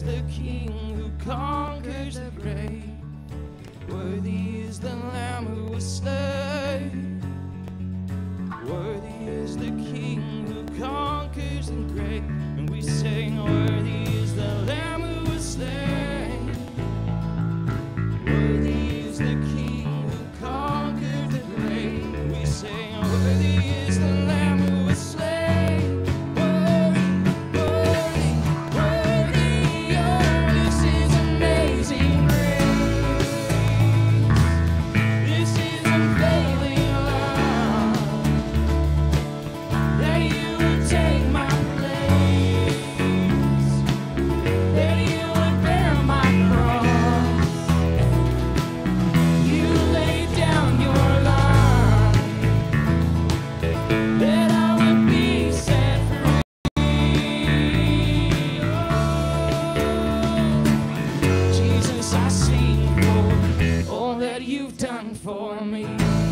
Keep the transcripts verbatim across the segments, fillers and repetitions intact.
is the King who conquers the grave. Worthy is the Lamb who was slain. Worthy is the King who conquers the grave. And we sing, worthy is the Lamb who was slain. Worthy is the King who conquered the grave. We sing, worthy is the Lamb who was slain. Worthy, worthy, worthy, oh, this is amazing grace. This is unfailing love, that you would take my place, that you would bear my cross. You laid down your life, that I would be set free. Oh, Jesus, I sing for all that you've done for me.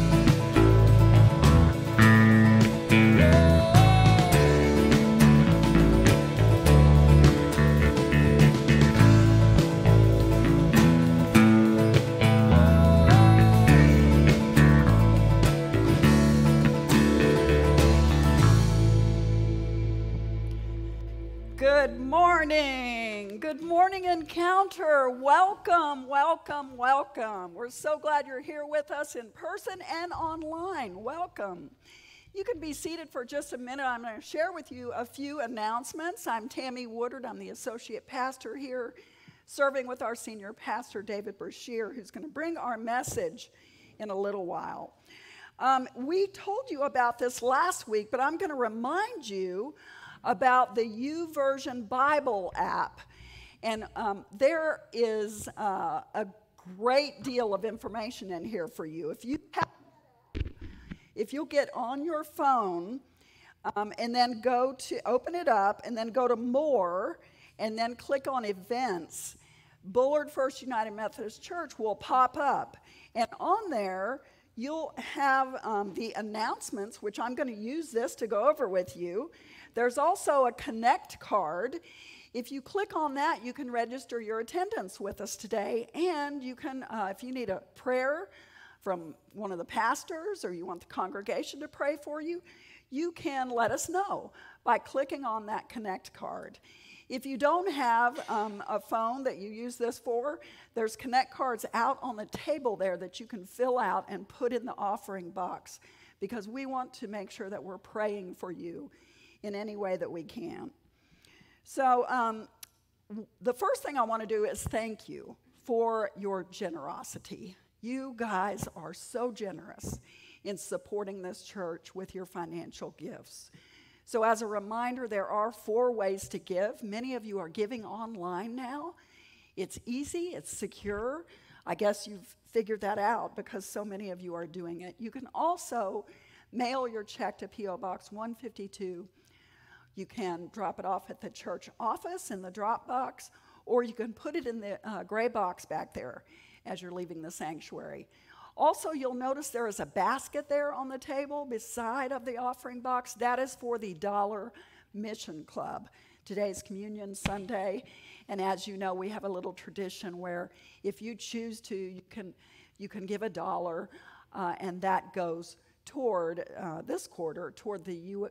Good morning. Good morning, Encounter. Welcome, welcome, welcome. We're so glad you're here with us in person and online. Welcome. You can be seated for just a minute. I'm going to share with you a few announcements. I'm Tammy Woodard. I'm the associate pastor here, serving with our senior pastor, David Brashear, who's going to bring our message in a little while. Um, we told you about this last week, but I'm going to remind you about the YouVersion Bible app. And um, there is uh, a great deal of information in here for you. If you have, if you'll get on your phone um, and then go to, open it up and then go to More and then click on Events, Bullard First United Methodist Church will pop up. And on there, you'll have um, the announcements, which I'm going to use this to go over with you. There's also a Connect card. If you click on that, you can register your attendance with us today. And you can, uh, if you need a prayer from one of the pastors or you want the congregation to pray for you, you can let us know by clicking on that Connect card. If you don't have um, a phone that you use this for, there's Connect cards out on the table there that you can fill out and put in the offering box, because we want to make sure that we're praying for you in any way that we can. So um, the first thing I want to do is thank you for your generosity. You guys are so generous in supporting this church with your financial gifts. So as a reminder, there are four ways to give. Many of you are giving online now. It's easy, it's secure. I guess you've figured that out because so many of you are doing it. You can also mail your check to P O Box one fifty-two. You can drop it off at the church office in the drop box, or you can put it in the uh, gray box back there as you're leaving the sanctuary. Also, you'll notice there is a basket there on the table beside of the offering box. That is for the Dollar Mission Club. Today's Communion Sunday, and as you know, we have a little tradition where if you choose to, you can, you can give a dollar, uh, and that goes toward, uh, this quarter, toward the U,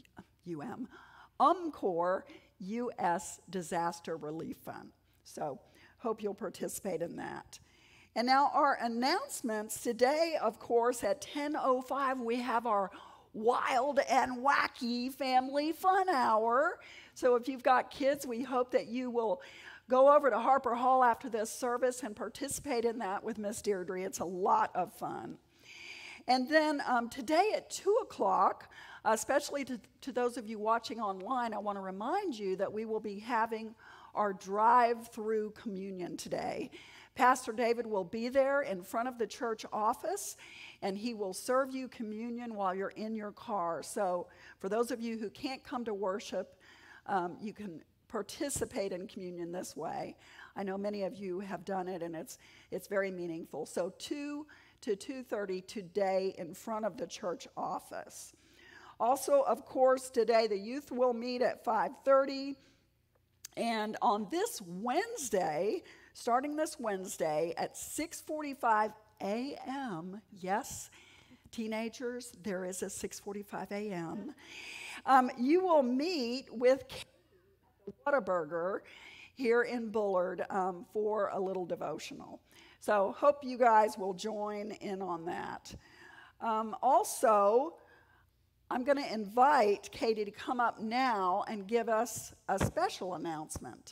UM, UMCOR U S Disaster Relief Fund. So, hope you'll participate in that. And now our announcements. Today, of course, at ten oh five, we have our Wild and Wacky Family Fun Hour. So if you've got kids, we hope that you will go over to Harper Hall after this service and participate in that with Miss Deirdre. It's a lot of fun. And then um, today at two o'clock, especially to, to those of you watching online, I want to remind you that we will be having our drive-through communion today. Pastor David will be there in front of the church office, and he will serve you communion while you're in your car. So for those of you who can't come to worship, um, you can participate in communion this way. I know many of you have done it, and it's, it's very meaningful. So two to two thirty today in front of the church office. Also, of course, today the youth will meet at five thirty. And on this Wednesday, starting this Wednesday at six forty-five a m, yes, teenagers, there is a six forty-five a m, um, you will meet with Whataburger here in Bullard um, for a little devotional. So hope you guys will join in on that. Um, also, I'm going to invite Katie to come up now and give us a special announcement.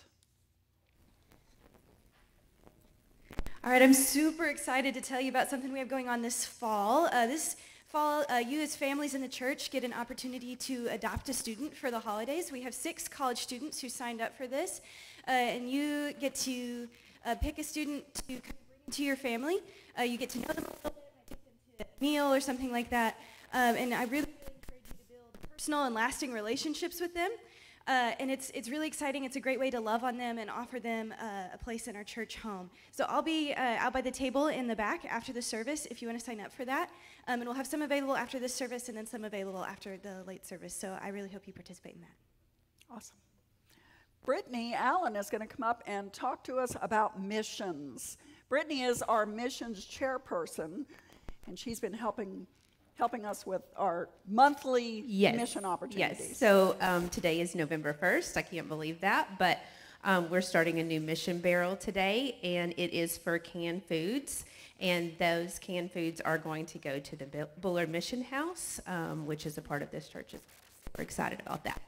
All right, I'm super excited to tell you about something we have going on this fall. Uh, this fall, uh, you as families in the church get an opportunity to adopt a student for the holidays. We have six college students who signed up for this, uh, and you get to uh, pick a student to bring into your family. Uh, you get to know them a little bit, take them to a meal or something like that, um, and I really encourage you to build personal and lasting relationships with them. Uh, and it's it's really exciting. It's a great way to love on them and offer them uh, a place in our church home. So I'll be uh, out by the table in the back after the service if you want to sign up for that. Um, and we'll have some available after this service and then some available after the late service. So I really hope you participate in that. Awesome. Brittany Allen is going to come up and talk to us about missions. Brittany is our missions chairperson, and she's been helping helping us with our monthly yes. mission opportunities. Yes, so um, today is November first. I can't believe that, but um, we're starting a new mission barrel today, and it is for canned foods, and those canned foods are going to go to the Bullard Mission House, um, which is a part of this church. We're excited about that.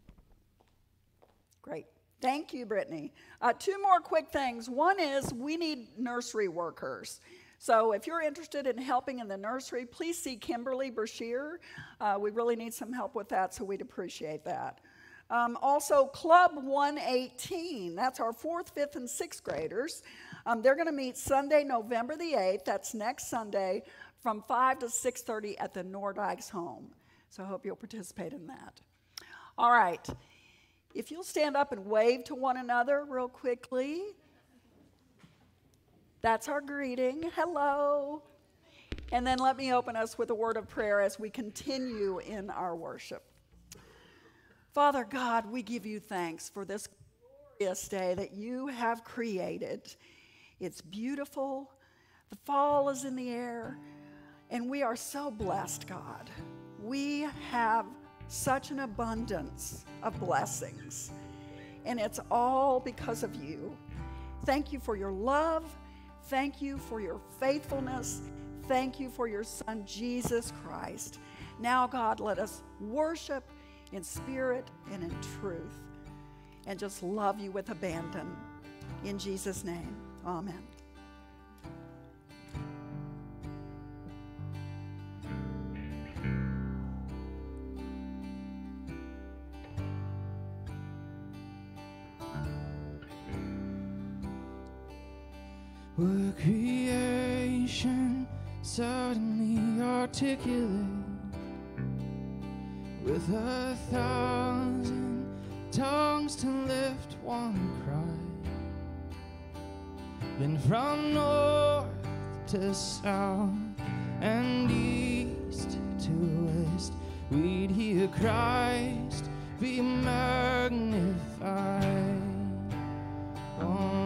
Great. Thank you, Brittany. Uh, two more quick things. One is we need nursery workers. So if you're interested in helping in the nursery, please see Kimberly Brashear. Uh, we really need some help with that, so we'd appreciate that. Um, also, Club one eighteen, that's our fourth, fifth, and sixth graders. Um, they're going to meet Sunday, November the eighth, that's next Sunday, from five to six thirty at the Nordikes home. So I hope you'll participate in that. All right. If you'll stand up and wave to one another real quickly. That's our greeting. Hello. And then let me open us with a word of prayer as we continue in our worship. Father God, we give you thanks for this glorious day that you have created. It's beautiful. The fall is in the air. And we are so blessed, God. We have such an abundance of blessings. And it's all because of you. Thank you for your love. Thank you for your faithfulness. Thank you for your Son, Jesus Christ. Now, God, let us worship in spirit and in truth and just love you with abandon. In Jesus' name, amen. Were creation suddenly articulate with a thousand tongues to lift one cry? Then from north to south and east to west, we'd hear Christ be magnified. Oh.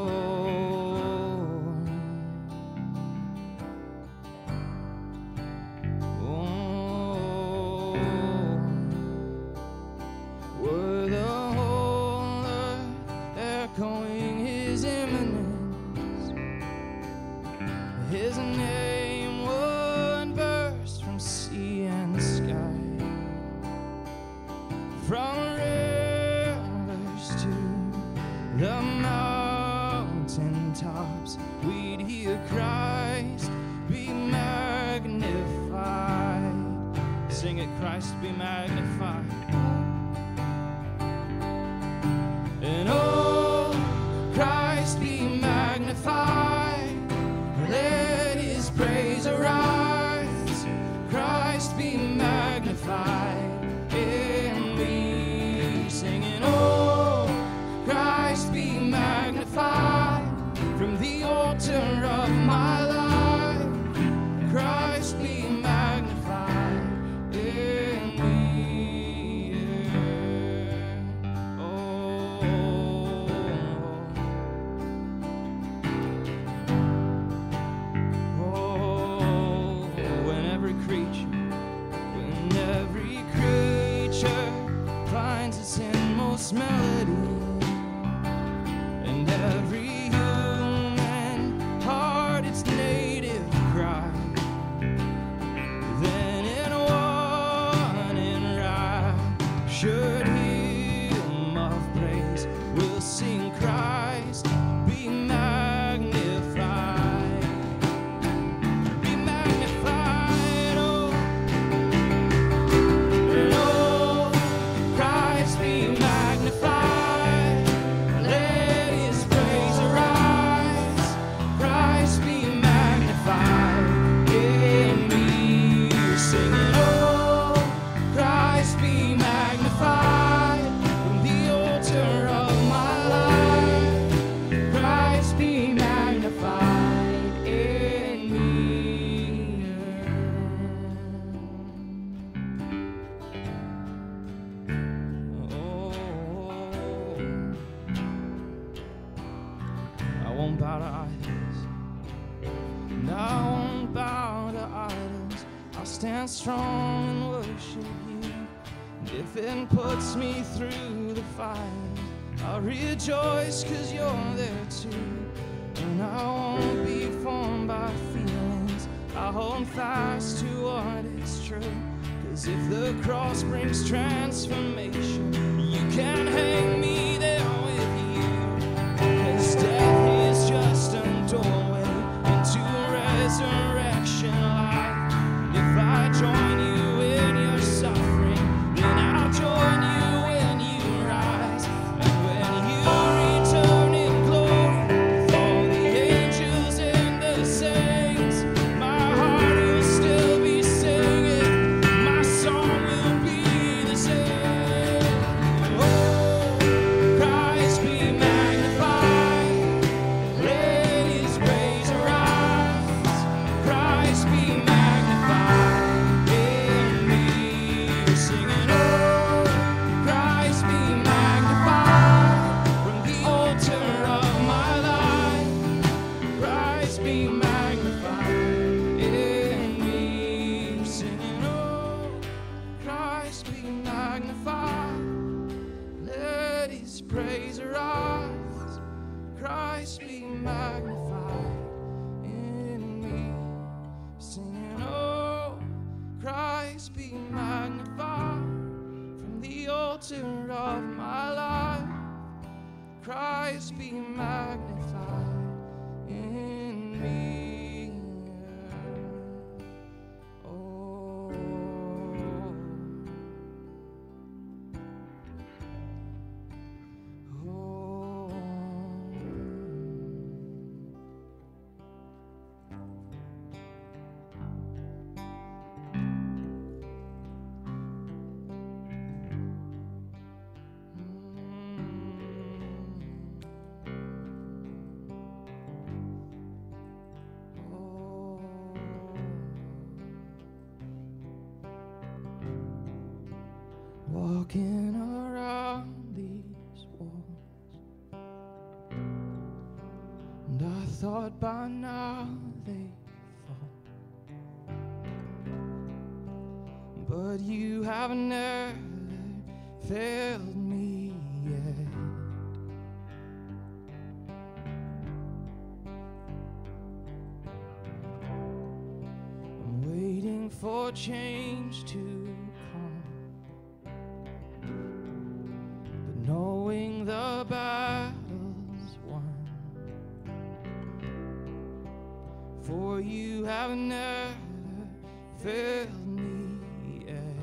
Christ be magnified. And oh, Christ be magnified. Let his praise arise. Christ be magnified in me. Singing, oh, Christ be magnified. From the altar of my life, Christ be magnified in me. sing Christ be magnified. Be magnified, oh, oh, Christ be magnified. Let his praise arise. Christ be magnified in me. Singing, oh, Christ be magnified from the altar of my life. Christ be magnified in me. Oh, I won't bow to idols. And I won't bow to idols. I'll stand strong and worship you. And if it puts me through the fire, I'll rejoice cause you're there too. And I won't be formed by feelings. I'll hold fast to what is true. Cause if the cross brings transformation, you can hang me there with you. Cause death is just a doorway into resurrection life. And if I join you in your suffering, then I'll join you when you rise. And when you return in glory with all the angels and the saints, my heart will still be singing, my song will be the same. Oh, Christ be magnified, let his praise arise. Christ be magnified in me. Singing, oh, Christ be magnified from the altar of my life. Christ be magnified in me. Singing, oh, Christ be magnified. Let his praise arise. Christ be magnified in me. Singing, oh, Christ be magnified from the altar of my life. Christ be magnified in me. Oh, oh. Walking around these walls, and I thought by now they'd fall, but you have never failed me yet. I'm waiting for change to come, but knowing the battle's won, for you have never failed me yet.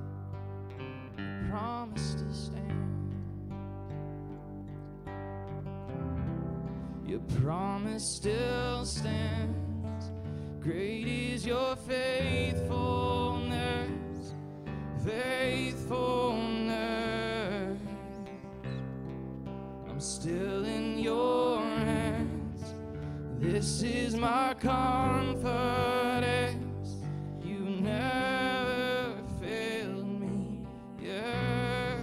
Promise to stand. Your promise still stands. Great is your faithfulness, faithfulness. I'm still in your hands. This is my confidence. You never failed me yet.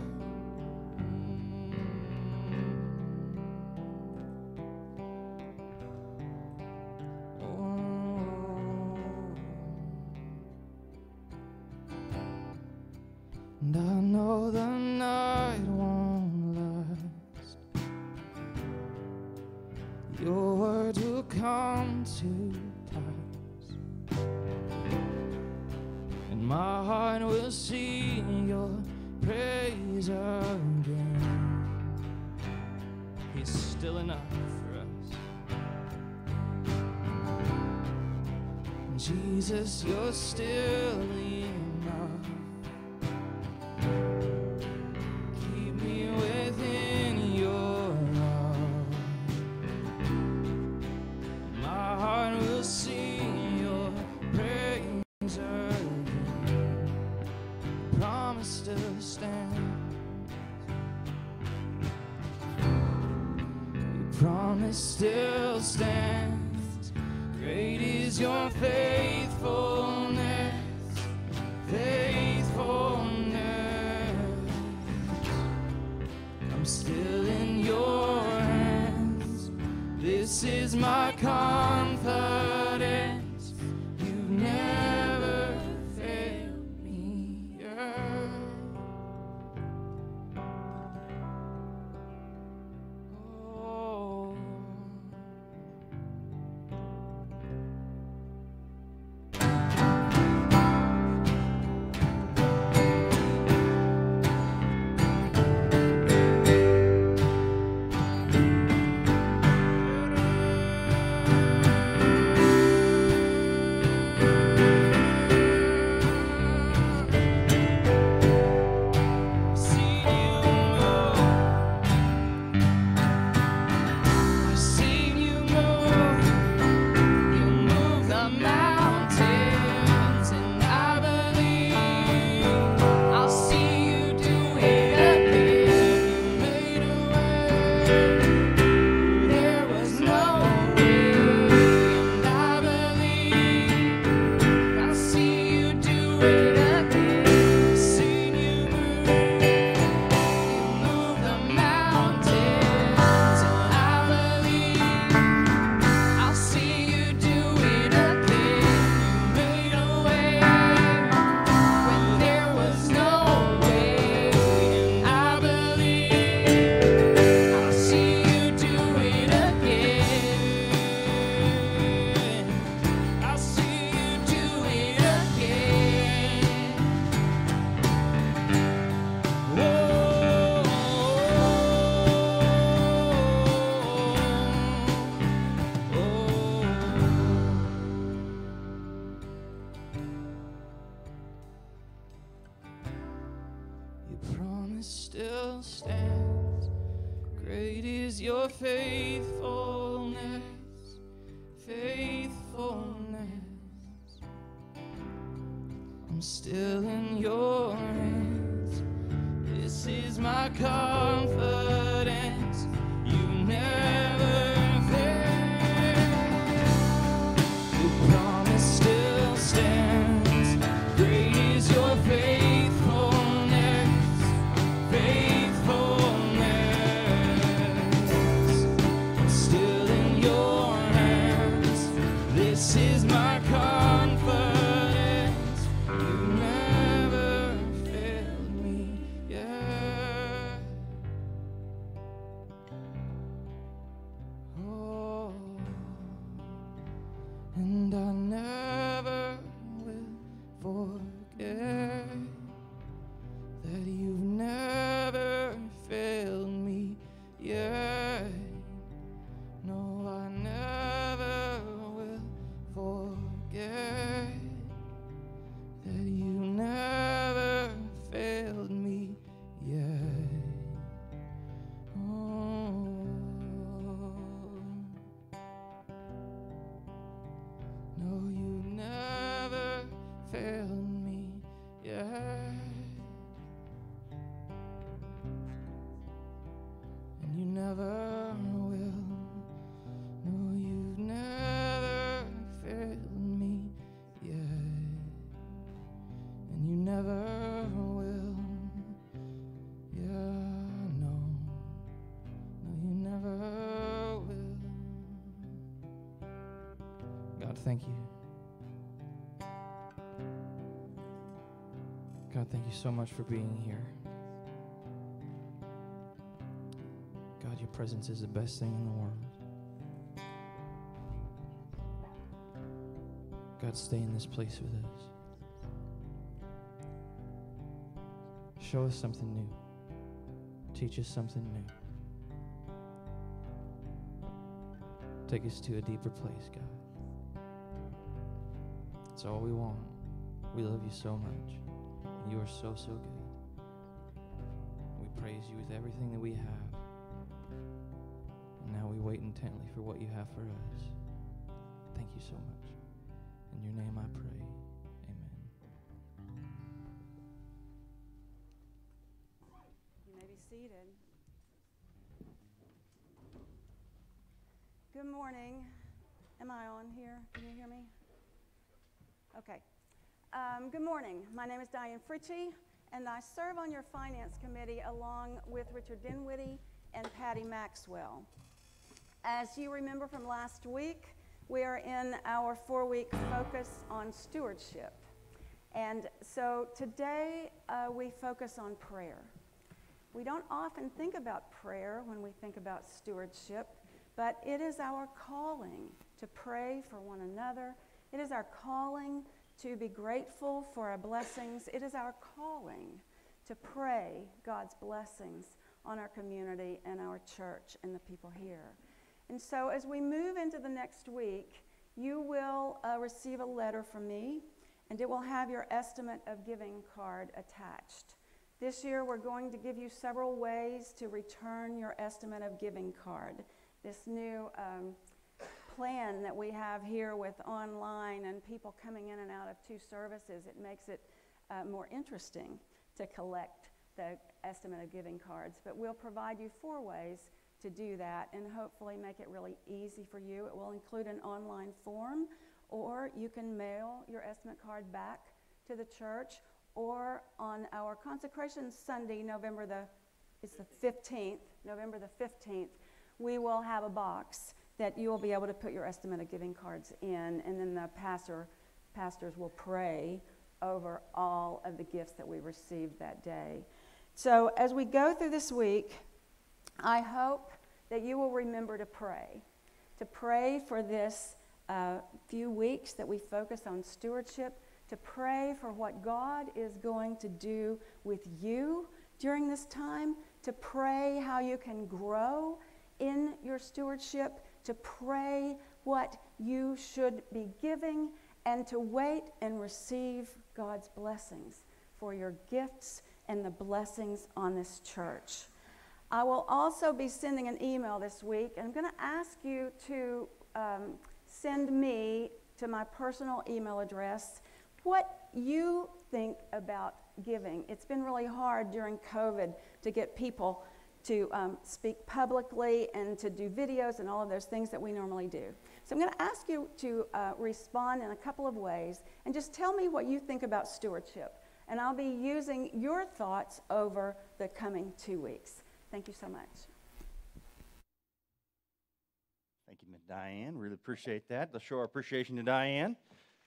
And I know the night won't last. Your words will come to pass, and my heart will sing your praise again. still enough for us. Jesus, you're still enough. Keep me within your love. My heart will sing your praise again. Promise still stands. Your promise still stands. Great is your faithfulness, faithfulness. I'm still in your hands. This is my confidence. You've never failed me yet. Oh. Still stands. Great is your faithfulness, faithfulness. I'm still in your hands. This is my confidence. You never fail. Your promise still stands. Great is your faithfulness. This is my confidence. You never failed me yet. Oh, and I never will forget that you've never failed me yet. No, I never forget that you never failed me yet. Oh, no, you never failed me yet, and you never will. No, you've never failed me yet, and you never will. Yeah, no, no, you never will. God, thank you. God, thank you so much for being here. God, your presence is the best thing in the world. God, stay in this place with us. Show us something new. Teach us something new. Take us to a deeper place, God. That's all we want. We love you so much. And you are so, so good. We praise you with everything that we have. And now we wait intently for what you have for us. Thank you so much. In your name I pray. Amen. You may be seated. Good morning. Am I on here? Can you hear me? Okay. Um, good morning. My name is Diane Fritchie, and I serve on your finance committee along with Richard Dinwiddie and Patty Maxwell. As you remember from last week, we are in our four-week focus on stewardship. And so today uh, we focus on prayer. We don't often think about prayer when we think about stewardship, but it is our calling to pray for one another. It is our calling to be grateful for our blessings. It is our calling to pray God's blessings on our community and our church and the people here. And so as we move into the next week, you will uh, receive a letter from me, and it will have your estimate of giving card attached. This year, we're going to give you several ways to return your estimate of giving card. This new um, plan that we have here with online and people coming in and out of two services, it makes it uh, more interesting to collect the estimate of giving cards. But we'll provide you four ways to do that and hopefully make it really easy for you. It will include an online form, or you can mail your estimate card back to the church, or on our Consecration Sunday, November the, it's the fifteenth, November the fifteenth, we will have a box that you will be able to put your estimate of giving cards in, and then the pastor, pastors will pray over all of the gifts that we received that day. So as we go through this week, I hope that you will remember to pray, to pray for this uh, few weeks that we focus on stewardship, to pray for what God is going to do with you during this time, to pray how you can grow in your stewardship, to pray what you should be giving, and to wait and receive God's blessings for your gifts and the blessings on this church. I will also be sending an email this week, and I'm going to ask you to um, send me to my personal email address what you think about giving. It's been really hard during COVID to get people to um, speak publicly and to do videos and all of those things that we normally do. So I'm going to ask you to uh, respond in a couple of ways and just tell me what you think about stewardship. And I'll be using your thoughts over the coming two weeks. Thank you so much. Thank you, Miz Diane. Really appreciate that. Let's show our appreciation to Diane.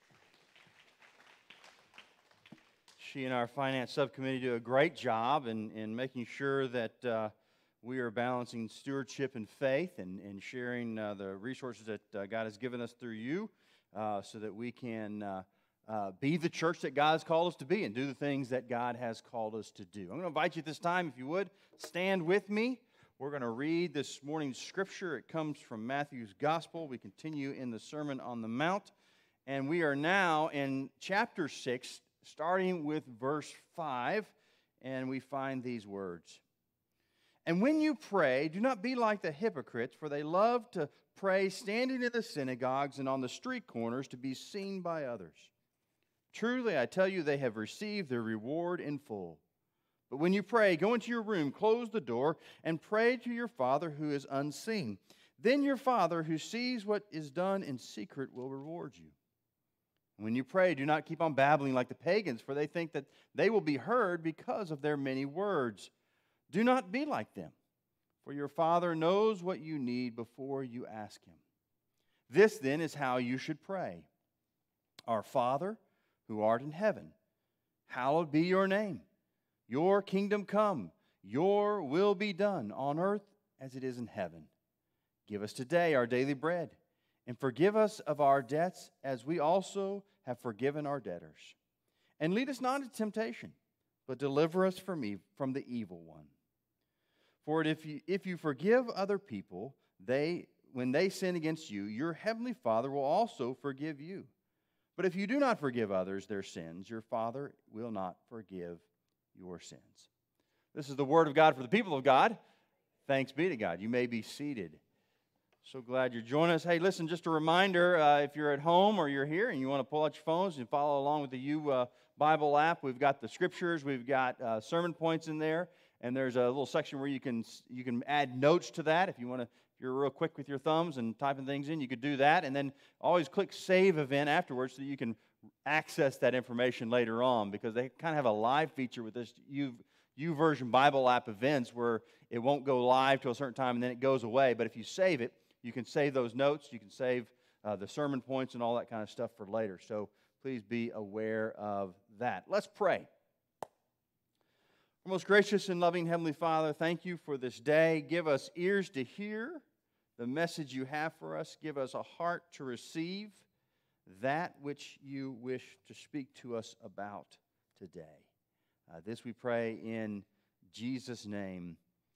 She and our finance subcommittee do a great job in, in making sure that uh, we are balancing stewardship and faith and, and sharing uh, the resources that uh, God has given us through you uh, so that we can uh, uh, be the church that God has called us to be and do the things that God has called us to do. I'm going to invite you at this time, if you would, stand with me. We're going to read this morning's scripture. It comes from Matthew's Gospel. We continue in the Sermon on the Mount, and we are now in chapter six, starting with verse five, and we find these words. And when you pray, do not be like the hypocrites, for they love to pray standing in the synagogues and on the street corners to be seen by others. Truly, I tell you, they have received their reward in full. But when you pray, go into your room, close the door, and pray to your Father who is unseen. Then your Father who sees what is done in secret will reward you. When you pray, do not keep on babbling like the pagans, for they think that they will be heard because of their many words. Do not be like them, for your Father knows what you need before you ask Him. This, then, is how you should pray. Our Father, who art in heaven, hallowed be your name. Your kingdom come, your will be done on earth as it is in heaven. Give us today our daily bread, and forgive us of our debts as we also have forgiven our debtors. And lead us not into temptation, but deliver us from, e- from the evil one. For if you, if you forgive other people, they when they sin against you, your heavenly Father will also forgive you. But if you do not forgive others their sins, your Father will not forgive your sins. This is the word of God for the people of God. Thanks be to God. You may be seated. So glad you're joining us. Hey, listen, just a reminder, uh, if you're at home or you're here and you want to pull out your phones and follow along with the U uh, Bible app, we've got the scriptures, we've got uh, sermon points in there, and there's a little section where you can you can add notes to that. If you want to, if you're real quick with your thumbs and typing things in, you could do that, and then always click Save Event afterwards so that you can access that information later on, because they kind of have a live feature with this U YouVersion Bible app events where it won't go live till a certain time and then it goes away. But if you save it, you can save those notes, you can save uh, the sermon points and all that kind of stuff for later. So please be aware of that. Let's pray. Our most gracious and loving Heavenly Father, thank you for this day. Give us ears to hear the message you have for us. Give us a heart to receive that which you wish to speak to us about today. Uh, this we pray in Jesus' name.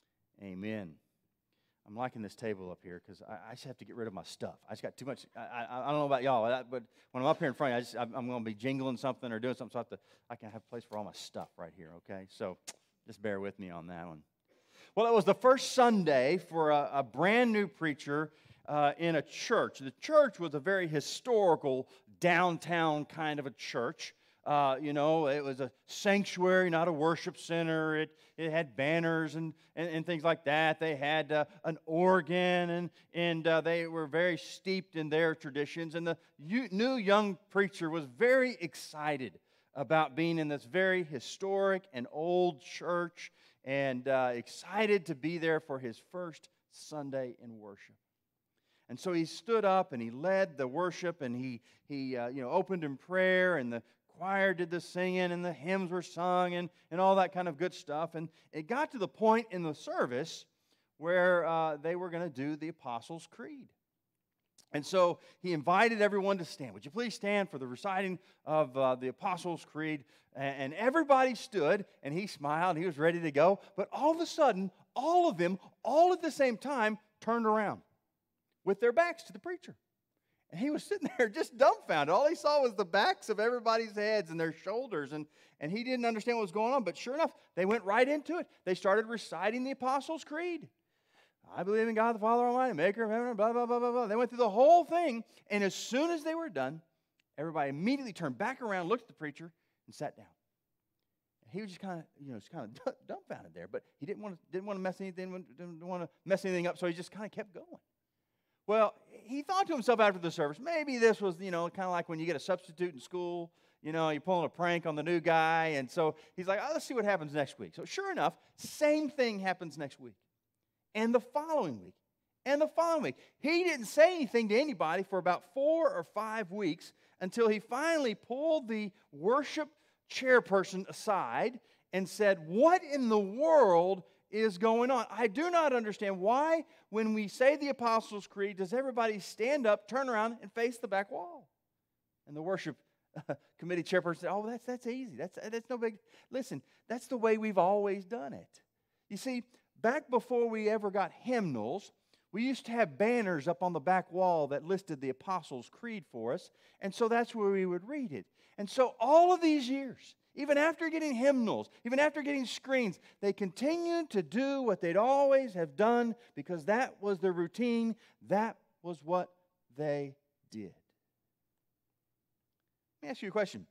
Amen. I'm liking this table up here because I, I just have to get rid of my stuff. I just got too much. I, I, I don't know about y'all, but when I'm up here in front, I just, I'm going to be jingling something or doing something, so I, have to, I can have a place for all my stuff right here, okay? So just bear with me on that one. Well, it was the first Sunday for a, a brand new preacher uh, in a church. The church was a very historical downtown kind of a church. Uh, you know, it was a sanctuary, not a worship center. It it had banners and, and, and things like that. They had uh, an organ, and and uh, they were very steeped in their traditions. And the new young preacher was very excited about being in this very historic and old church, and uh, excited to be there for his first Sunday in worship. And so he stood up and he led the worship, and he he uh, you know opened in prayer, and the choir did the singing, and the hymns were sung, and, and all that kind of good stuff. And it got to the point in the service where uh, they were going to do the Apostles' Creed. And so he invited everyone to stand. Would you please stand for the reciting of uh, the Apostles' Creed? And, and everybody stood, and he smiled, he was ready to go. But all of a sudden, all of them, all at the same time, turned around with their backs to the preacher. And he was sitting there just dumbfounded. All he saw was the backs of everybody's heads and their shoulders, and, and he didn't understand what was going on. But sure enough, they went right into it. They started reciting the Apostles' Creed. I believe in God the Father Almighty, maker of heaven and blah, blah, blah, blah, blah. They went through the whole thing, and as soon as they were done, everybody immediately turned back around, looked at the preacher, and sat down. And he was just kind of, you know, just kind of dumbfounded there, but he didn't want to didn't want to mess anything, didn't want to mess anything up, so he just kind of kept going. Well, he thought to himself after the service, maybe this was, you know, kind of like when you get a substitute in school, you know, you're pulling a prank on the new guy. And so he's like, oh, let's see what happens next week. So sure enough, same thing happens next week. And the following week. And the following week. He didn't say anything to anybody for about four or five weeks until he finally pulled the worship chairperson aside and said, what in the world is going on? I do not understand why, when we say the Apostles' Creed, does everybody stand up, turn around, and face the back wall? And the worship uh, committee chairperson said, oh, that's, that's easy. That's, that's no big... Listen, that's the way we've always done it. You see, back before we ever got hymnals, we used to have banners up on the back wall that listed the Apostles' Creed for us, and so that's where we would read it. And so all of these years, even after getting hymnals, even after getting screens, they continued to do what they'd always have done because that was their routine. That was what they did. Let me ask you a question.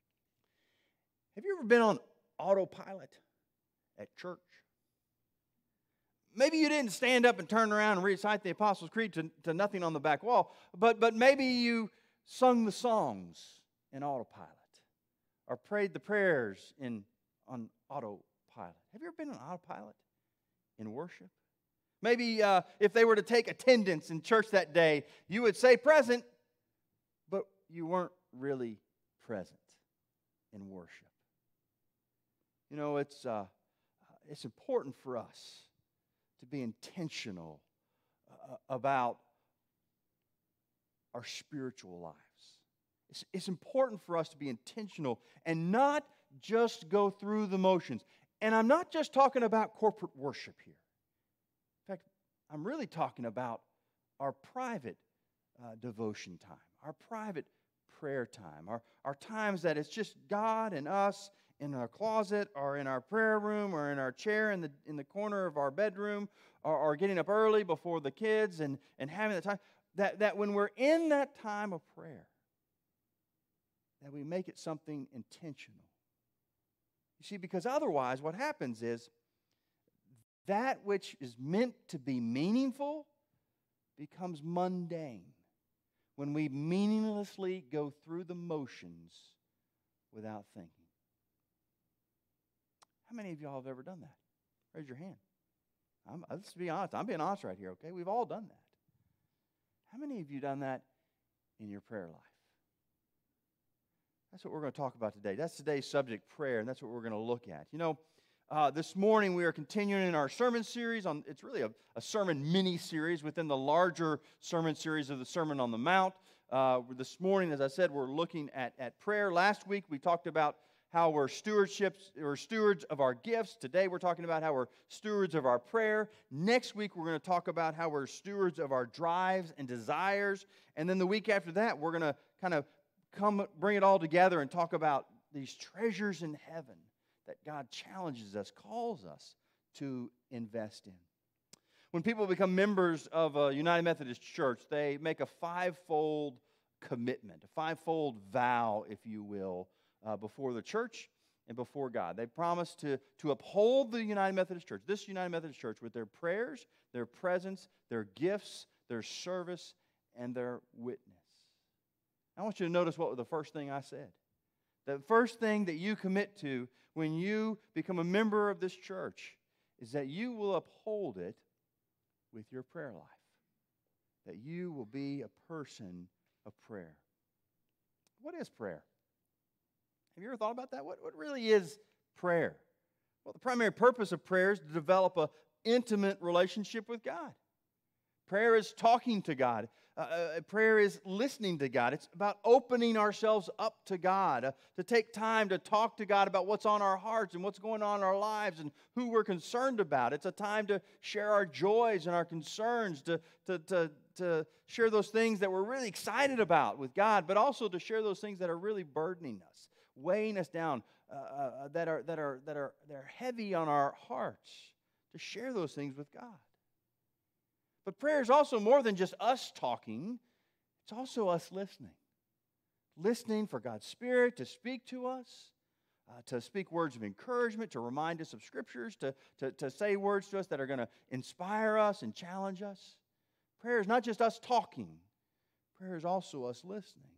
Have you ever been on autopilot at church? Maybe you didn't stand up and turn around and recite the Apostles' Creed to, to nothing on the back wall, but, but maybe you sung the songs in autopilot, or prayed the prayers in on autopilot. Have you ever been on autopilot in worship? Maybe uh, if they were to take attendance in church that day, you would say present, but you weren't really present in worship. You know, it's uh, it's important for us to be intentional uh, about our spiritual lives. It's, it's important for us to be intentional and not just go through the motions. And I'm not just talking about corporate worship here. In fact, I'm really talking about our private uh, devotion time, our private prayer time, our, our times that it's just God and us in our closet or in our prayer room or in our chair in the in the corner of our bedroom, or, or getting up early before the kids and, and having that time, that, that when we're in that time of prayer, that we make it something intentional. You see, because otherwise what happens is that which is meant to be meaningful becomes mundane when we meaninglessly go through the motions without thinking. How many of y'all have ever done that? Raise your hand. I'm, let's be honest. I'm being honest right here, okay? We've all done that. How many of you done that in your prayer life? That's what we're going to talk about today. That's today's subject, prayer, and that's what we're going to look at. You know, uh, this morning we are continuing in our sermon series. On It's really a, a sermon mini-series within the larger sermon series of the Sermon on the Mount. Uh, this morning, as I said, we're looking at, at prayer. Last week we talked about how we're stewardships, or stewards of our gifts. Today we're talking about how we're stewards of our prayer. Next week we're going to talk about how we're stewards of our drives and desires. And then the week after that we're going to kind of come bring it all together and talk about these treasures in heaven that God challenges us, calls us to invest in. When people become members of a United Methodist Church, they make a fivefold commitment, a fivefold vow, if you will, Uh, before the church and before God. They promise to, to uphold the United Methodist Church, this United Methodist Church, with their prayers, their presence, their gifts, their service, and their witness. I want you to notice what was the first thing I said. The first thing that you commit to when you become a member of this church is that you will uphold it with your prayer life. That you will be a person of prayer. What is prayer? Have you ever thought about that? What, what really is prayer? Well, the primary purpose of prayer is to develop an intimate relationship with God. Prayer is talking to God. Uh, uh, prayer is listening to God. It's about opening ourselves up to God, uh, to take time to talk to God about what's on our hearts and what's going on in our lives and who we're concerned about. It's a time to share our joys and our concerns, to, to, to, to share those things that we're really excited about with God, but also to share those things that are really burdening us, weighing us down, uh, uh, that are that are that are they're heavy on our hearts, to share those things with God. But prayer is also more than just us talking. It's also us listening. Listening for God's Spirit to speak to us, uh, to speak words of encouragement, to remind us of Scriptures, to, to, to say words to us that are going to inspire us and challenge us. Prayer is not just us talking. Prayer is also us listening.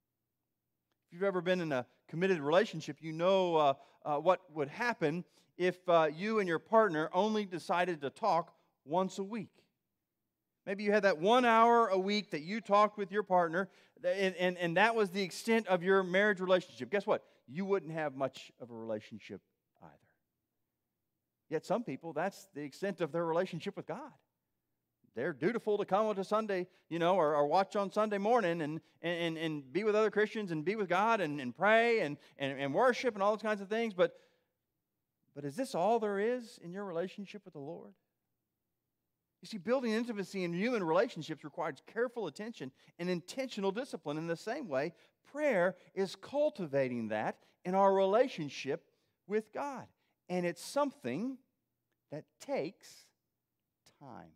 If you've ever been in a committed relationship, you know uh, uh, what would happen if uh, you and your partner only decided to talk once a week. Maybe you had that one hour a week that you talked with your partner, and, and, and that was the extent of your marriage relationship. Guess what? You wouldn't have much of a relationship either. Yet some people, that's the extent of their relationship with God. They're dutiful to come to Sunday, you know, or, or watch on Sunday morning and, and, and be with other Christians and be with God and, and pray and, and, and worship and all those kinds of things. But, but is this all there is in your relationship with the Lord? You see, building intimacy in human relationships requires careful attention and intentional discipline. In the same way, prayer is cultivating that in our relationship with God. And it's something that takes time.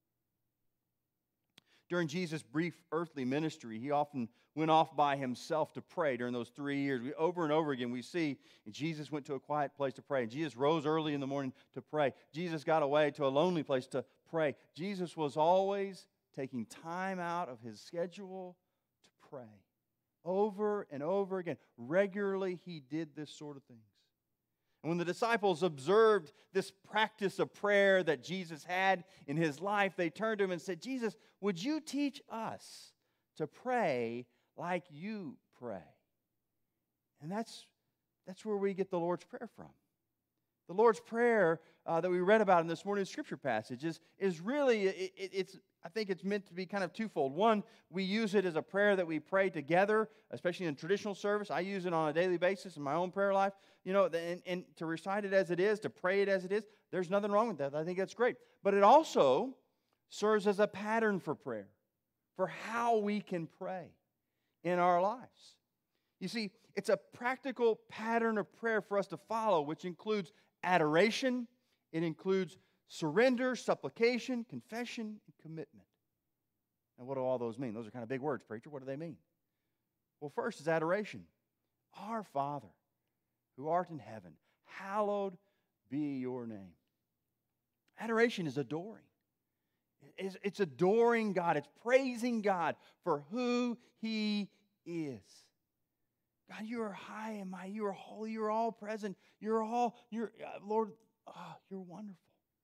During Jesus' brief earthly ministry, he often went off by himself to pray during those three years. We, over and over again, we see Jesus went to a quiet place to pray. And Jesus rose early in the morning to pray. Jesus got away to a lonely place to pray. Jesus was always taking time out of his schedule to pray. Over and over again. Regularly, he did this sort of things. And when the disciples observed this practice of prayer that Jesus had in his life, they turned to him and said, Jesus, would you teach us to pray like you pray? And that's, that's where we get the Lord's Prayer from. The Lord's Prayer uh, that we read about in this morning's scripture passage is, is really, it, it, it's I think it's meant to be kind of twofold. One, we use it as a prayer that we pray together, especially in traditional service. I use it on a daily basis in my own prayer life. You know, and, and to recite it as it is, to pray it as it is, there's nothing wrong with that. I think that's great. But it also serves as a pattern for prayer. for how we can pray in our lives. You see, it's a practical pattern of prayer for us to follow, which includes adoration, it includes surrender, supplication, confession, and commitment. Now, what do all those mean? Those are kind of big words, preacher. What do they mean? Well, first is adoration. Our Father, who art in heaven, hallowed be your name. Adoration is adoring. It's, it's adoring God. It's praising God for who He is. God, you are high and mighty. You are holy. You are all present. You're all, you're, uh, Lord, oh, you're wonderful.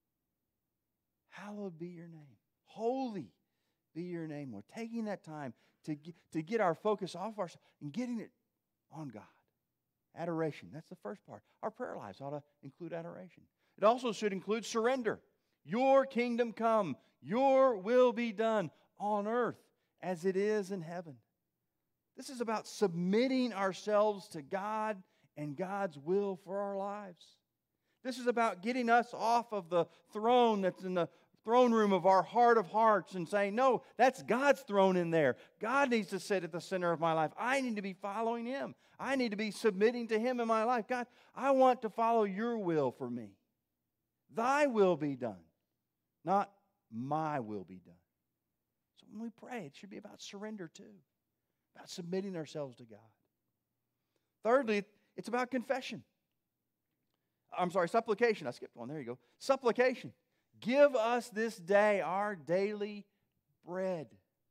Hallowed be your name. Holy be your name. We're taking that time to get, to get our focus off ourselves and getting it on God. Adoration, that's the first part. Our prayer lives ought to include adoration. It also should include surrender. Your kingdom come, your will be done on earth as it is in heaven. This is about submitting ourselves to God and God's will for our lives. This is about getting us off of the throne that's in the throne room of our heart of hearts and saying, no, that's God's throne in there. God needs to sit at the center of my life. I need to be following Him. I need to be submitting to Him in my life. God, I want to follow your will for me. Thy will be done, not my will be done. So when we pray, it should be about surrender too, about submitting ourselves to God. Thirdly, it's about confession. I'm sorry, supplication. I skipped one. There you go. Supplication. Give us this day our daily bread.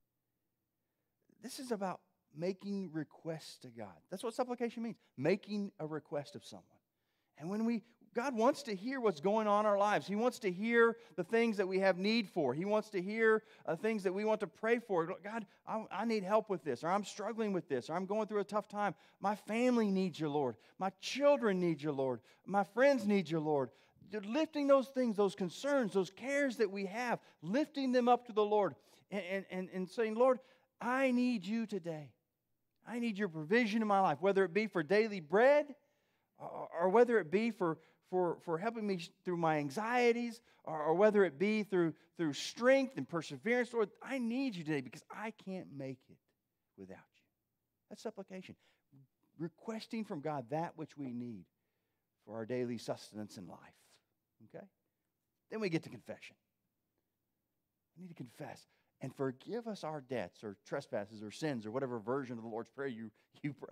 This is about making requests to God. That's what supplication means, making a request of someone. And when we, God wants to hear what's going on in our lives. He wants to hear the things that we have need for. He wants to hear uh, things that we want to pray for. God, I, I need help with this, or I'm struggling with this, or I'm going through a tough time. My family needs you, Lord. My children need you, Lord. My friends need you, Lord. Lifting those things, those concerns, those cares that we have, lifting them up to the Lord and, and, and saying, Lord, I need you today. I need your provision in my life, whether it be for daily bread or, or whether it be for, for, for helping me through my anxieties or, or whether it be through, through strength and perseverance. Lord, I need you today because I can't make it without you. That's supplication. Requesting from God that which we need for our daily sustenance in life. Okay? Then we get to confession. We need to confess and forgive us our debts or trespasses or sins or whatever version of the Lord's Prayer you, you pray.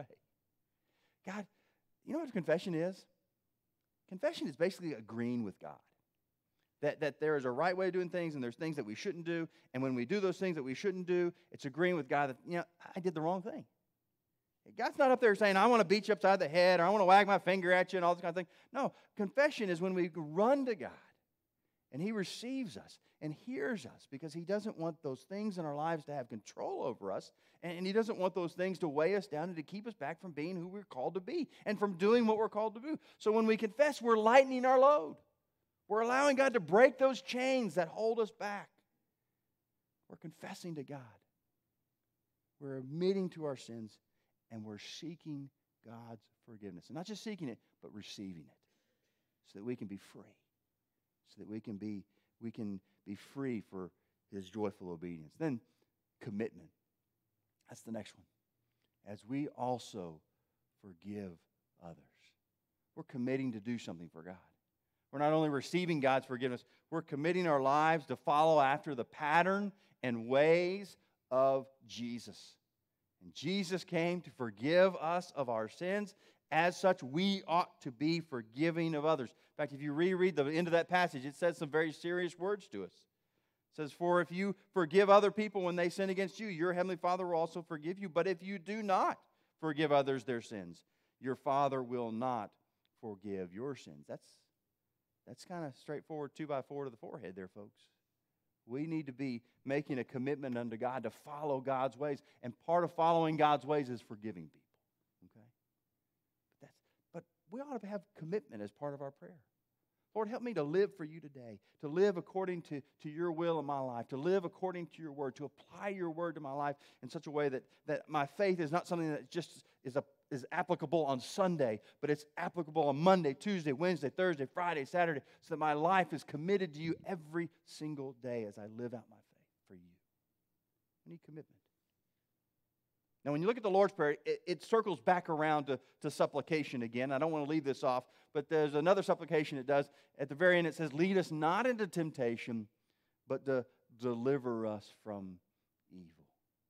God, you know what confession is? Confession is basically agreeing with God. That, that there is a right way of doing things and there's things that we shouldn't do. And when we do those things that we shouldn't do, it's agreeing with God that, you know, I did the wrong thing. God's not up there saying, I want to beat you upside the head, or I want to wag my finger at you and all this kind of thing. No, confession is when we run to God, and He receives us and hears us because He doesn't want those things in our lives to have control over us, and He doesn't want those things to weigh us down and to keep us back from being who we're called to be and from doing what we're called to do. So when we confess, we're lightening our load. We're allowing God to break those chains that hold us back. We're confessing to God. We're admitting to our sins. And we're seeking God's forgiveness. And not just seeking it, but receiving it. So that we can be free. So that we can be, we can be free for His joyful obedience. Then, commitment. That's the next one. As we also forgive others. We're committing to do something for God. We're not only receiving God's forgiveness, we're committing our lives to follow after the pattern and ways of Jesus. And Jesus came to forgive us of our sins. As such, we ought to be forgiving of others. In fact, if you reread the end of that passage, it says some very serious words to us. It says, for if you forgive other people when they sin against you, your heavenly Father will also forgive you. But if you do not forgive others their sins, your Father will not forgive your sins. That's, that's kind of straightforward two by four to the forehead there, folks. We need to be making a commitment unto God to follow God's ways. And part of following God's ways is forgiving people. Okay? But, that's, but we ought to have commitment as part of our prayer. Lord, help me to live for you today, to live according to, to your will in my life, to live according to your word, to apply your word to my life in such a way that, that my faith is not something that just is a is applicable on Sunday, but it's applicable on Monday, Tuesday, Wednesday, Thursday, Friday, Saturday, so that my life is committed to you every single day as I live out my faith for you. I need commitment. Now, when you look at the Lord's Prayer, it, it circles back around to, to supplication again. I don't want to leave this off, but there's another supplication it does. At the very end, it says, lead us not into temptation, but to deliver us from evil.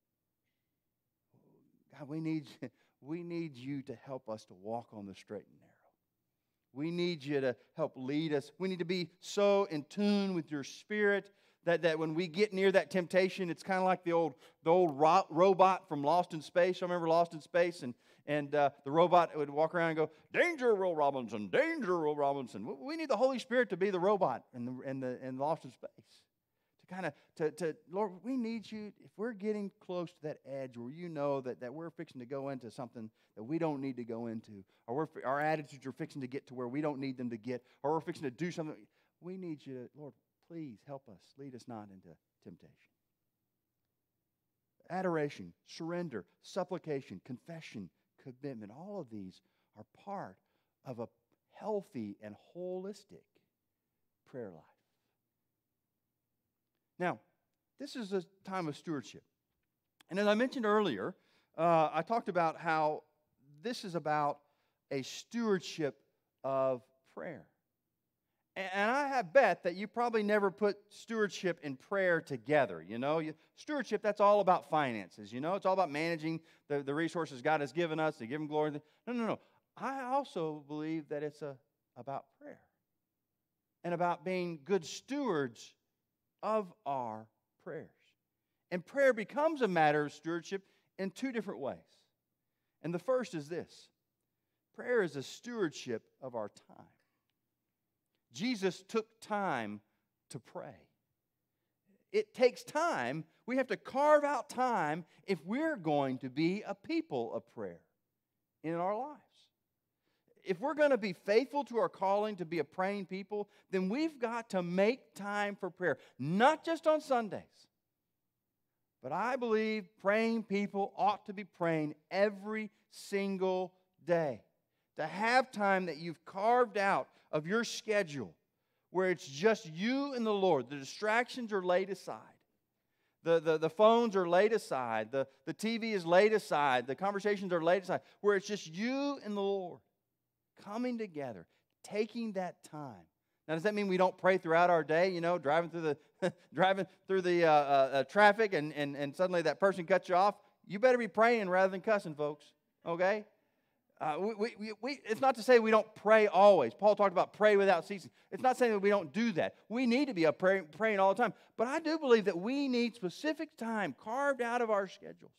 God, we need, we need you to help us to walk on the straight and narrow. We need you to help lead us. We need to be so in tune with your Spirit that, that when we get near that temptation, it's kind of like the old the old ro- robot from Lost in Space. I remember Lost in Space, and, and uh, the robot would walk around and go, danger, Will Robinson, danger, Will Robinson. We need the Holy Spirit to be the robot in, the, in, the, in Lost in Space. To kind of, to, to, Lord, we need you, if we're getting close to that edge where you know that, that we're fixing to go into something that we don't need to go into, or we're, our attitudes are fixing to get to where we don't need them to get, or we're fixing to do something, we need you to, Lord, please help us. Lead us not into temptation. Adoration, surrender, supplication, confession, commitment, all of these are part of a healthy and holistic prayer life. Now, this is a time of stewardship. And as I mentioned earlier, uh, I talked about how this is about a stewardship of prayer. And I have bet that you probably never put stewardship and prayer together, you know. You, stewardship, that's all about finances, you know. It's all about managing the, the resources God has given us to give Him glory. No, no, no. I also believe that it's a, about prayer and about being good stewards of our prayers. And prayer becomes a matter of stewardship in two different ways. And the first is this. Prayer is a stewardship of our time. Jesus took time to pray. It takes time. We have to carve out time if we're going to be a people of prayer in our lives. If we're going to be faithful to our calling to be a praying people, then we've got to make time for prayer, not just on Sundays. But I believe praying people ought to be praying every single day. To have time that you've carved out of your schedule where it's just you and the Lord. The distractions are laid aside. The, the, the phones are laid aside. The, the T V is laid aside. The conversations are laid aside. Where it's just you and the Lord coming together, taking that time. Now, does that mean we don't pray throughout our day, you know, driving through the driving through the uh, uh, traffic and, and, and suddenly that person cuts you off? You better be praying rather than cussing, folks, okay? Uh, we, we, we, it's not to say we don't pray always. Paul talked about pray without ceasing. It's not saying that we don't do that. We need to be up praying, praying all the time. But I do believe that we need specific time carved out of our schedules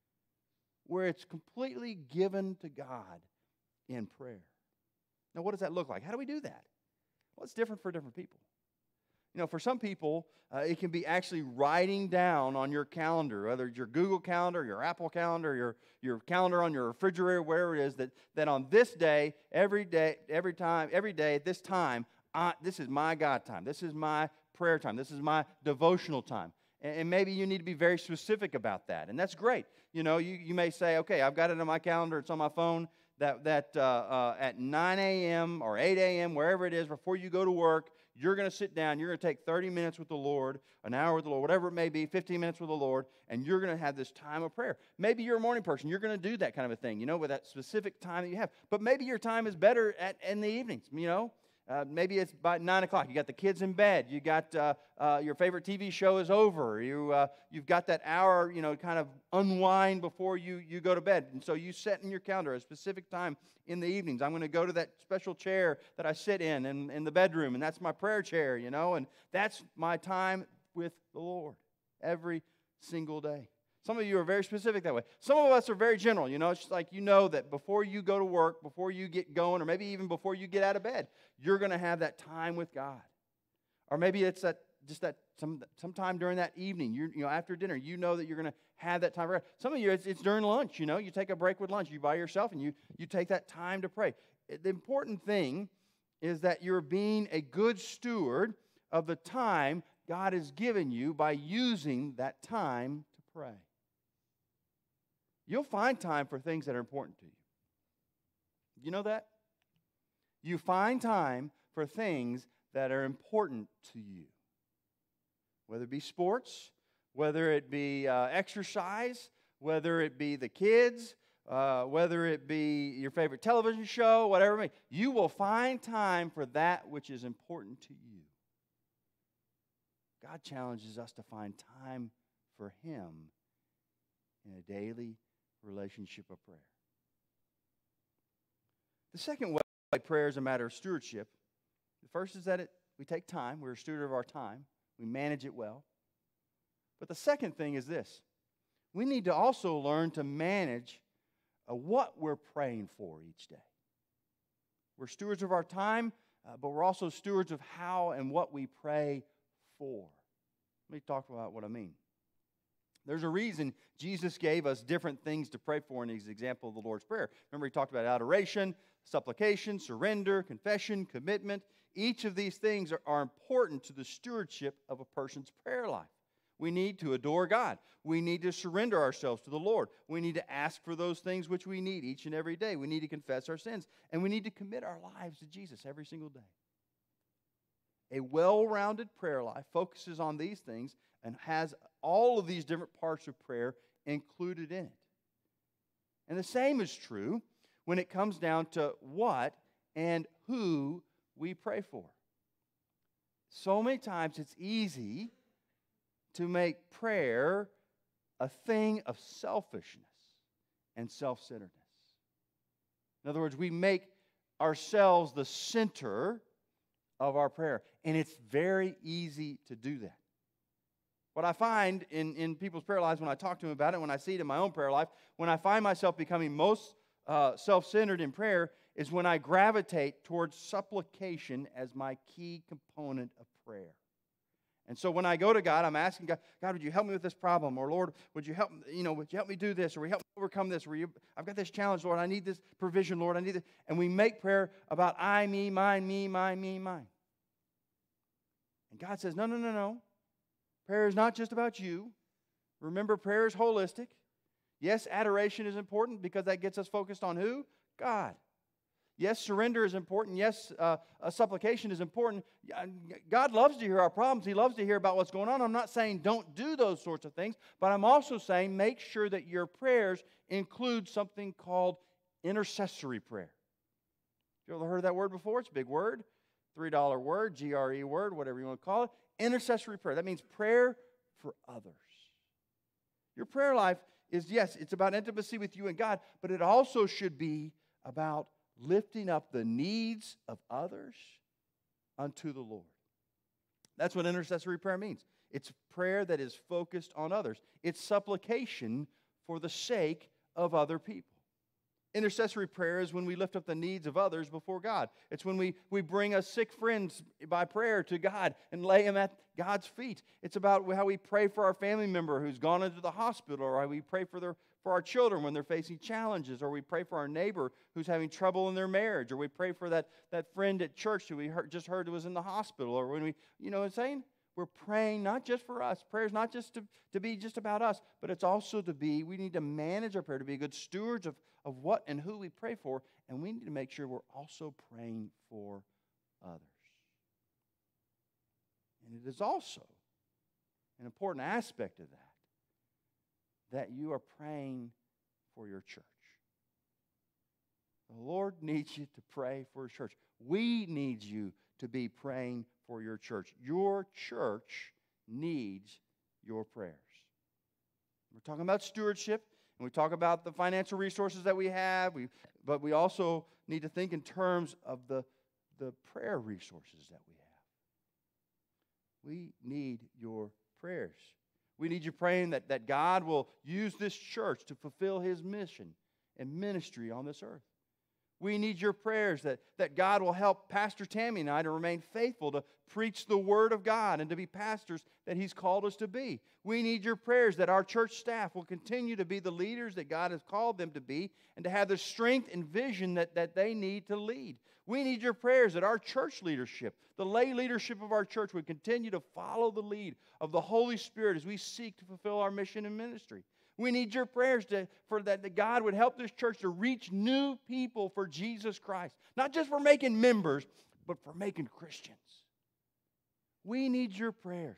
where it's completely given to God in prayer. Now, what does that look like? How do we do that? Well, it's different for different people. You know, for some people, uh, it can be actually writing down on your calendar, whether it's your Google Calendar, your Apple Calendar, your, your calendar on your refrigerator, wherever it is, that, that on this day, every day, every time, every day at this time, I, this is my God time. This is my prayer time. This is my devotional time. And, and maybe you need to be very specific about that, and that's great. You know, you, you may say, okay, I've got it on my calendar. It's on my phone. That, that uh, uh, at nine a.m. or eight a.m., wherever it is, before you go to work, you're going to sit down, you're going to take thirty minutes with the Lord, an hour with the Lord, whatever it may be, fifteen minutes with the Lord, and you're going to have this time of prayer. Maybe you're a morning person. You're going to do that kind of a thing, you know, with that specific time that you have. But maybe your time is better at in the evenings, you know. Uh, maybe it's by nine o'clock. You got the kids in bed. You got uh, uh, your favorite T V show is over. You, uh, you've got that hour, you know, kind of unwind before you, you go to bed. And so you set in your calendar a specific time in the evenings. I'm going to go to that special chair that I sit in, in in the bedroom, and that's my prayer chair, you know, and that's my time with the Lord every single day. Some of you are very specific that way. Some of us are very general. You know, it's just like you know that before you go to work, before you get going, or maybe even before you get out of bed, you're going to have that time with God. Or maybe it's that just that some sometime during that evening, you you know, after dinner, you know that you're going to have that time. Some of you, it's, it's during lunch. You know, you take a break with lunch. You by yourself, and you you take that time to pray. The important thing is that you're being a good steward of the time God has given you by using that time to pray. You'll find time for things that are important to you. You know that? You find time for things that are important to you. Whether it be sports, whether it be uh, exercise, whether it be the kids, uh, whether it be your favorite television show, whatever it may be, you will find time for that which is important to you. God challenges us to find time for Him in a daily relationship of prayer. The second way prayer is a matter of stewardship. The first is that it, we take time. We're a steward of our time. We manage it well. But the second thing is this. We need to also learn to manage uh, what we're praying for each day. We're stewards of our time, uh, but we're also stewards of how and what we pray for. Let me talk about what I mean. There's a reason Jesus gave us different things to pray for in his example of the Lord's Prayer. Remember, he talked about adoration, supplication, surrender, confession, commitment. Each of these things are, are important to the stewardship of a person's prayer life. We need to adore God. We need to surrender ourselves to the Lord. We need to ask for those things which we need each and every day. We need to confess our sins. And we need to commit our lives to Jesus every single day. A well-rounded prayer life focuses on these things and has all of these different parts of prayer included in it. And the same is true when it comes down to what and who we pray for. So many times it's easy to make prayer a thing of selfishness and self-centeredness. In other words, we make ourselves the center of our prayer, and it's very easy to do that. What I find in, in people's prayer lives when I talk to them about it, when I see it in my own prayer life, when I find myself becoming most uh, self-centered in prayer, is when I gravitate towards supplication as my key component of prayer. And so when I go to God, I'm asking God, God, would you help me with this problem? Or Lord, would you help, you know, would you help me do this? Or would you help me overcome this? Or you, I've got this challenge, Lord. I need this provision, Lord. I need this. And we make prayer about I, me, mine, me, mine, me, mine. And God says, no, no, no, no. Prayer is not just about you. Remember, prayer is holistic. Yes, adoration is important because that gets us focused on who? God. Yes, surrender is important. Yes, uh, uh, supplication is important. God loves to hear our problems. He loves to hear about what's going on. I'm not saying don't do those sorts of things, but I'm also saying make sure that your prayers include something called intercessory prayer. You ever heard that word before? It's a big word, three dollar word, G R E word, whatever you want to call it. Intercessory prayer. That means prayer for others. Your prayer life is, yes, it's about intimacy with you and God, but it also should be about lifting up the needs of others unto the Lord. That's what intercessory prayer means. It's prayer that is focused on others. It's supplication for the sake of other people. Intercessory prayer is when we lift up the needs of others before God. It's when we, we bring us sick friends by prayer to God and lay them at God's feet. It's about how we pray for our family member who's gone into the hospital, or how we pray for their for our children when they're facing challenges, or we pray for our neighbor who's having trouble in their marriage, or we pray for that, that friend at church who we heard, just heard was in the hospital, or when we, you know what I'm saying? We're praying not just for us. Prayer is not just to, to be just about us, but it's also to be, we need to manage our prayer, to be good stewards of, of what and who we pray for, and we need to make sure we're also praying for others. And it is also an important aspect of that, that you are praying for your church. The Lord needs you to pray for His church. We need you to be praying for your church. Your church needs your prayers. We're talking about stewardship, and we talk about the financial resources that we have, we, but we also need to think in terms of the, the prayer resources that we have. We need your prayers. We need you praying that, that God will use this church to fulfill His mission and ministry on this earth. We need your prayers that, that God will help Pastor Tammy and I to remain faithful to preach the Word of God and to be pastors that He's called us to be. We need your prayers that our church staff will continue to be the leaders that God has called them to be and to have the strength and vision that, that they need to lead. We need your prayers that our church leadership, the lay leadership of our church, would continue to follow the lead of the Holy Spirit as we seek to fulfill our mission and ministry. We need your prayers to, for that, that God would help this church to reach new people for Jesus Christ. Not just for making members, but for making Christians. We need your prayers